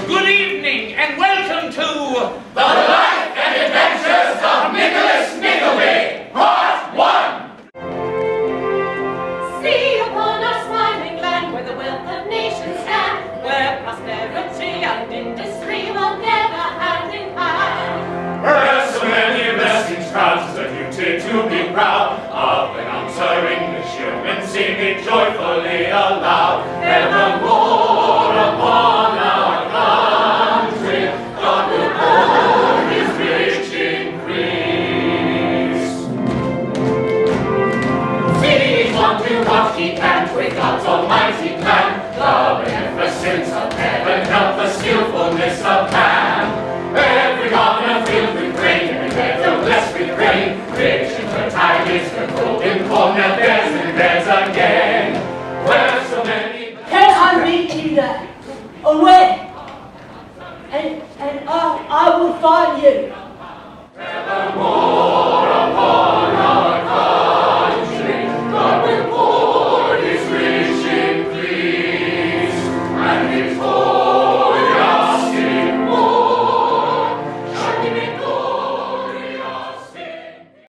Good evening, and welcome to The Life and Adventures of Nickleby, Part 1. See upon our smiling land where the wealth of nations stand, where prosperity and industry will gather hand in hand. Where so many blessings crowd, 'tis a duty to be proud of an answer English yeomen sing it joyfully aloud. Evermore upon our country, God will pour his rich increase. Each one do what he can with God's almighty plan. The beneficence of heaven help the skillfulness of man. Every garner filled with grain, every meadow blessed with rain. Rich and fertile is the golden corn that bears and bears again. Where so many... Can I meet you there? Away! And I will find you.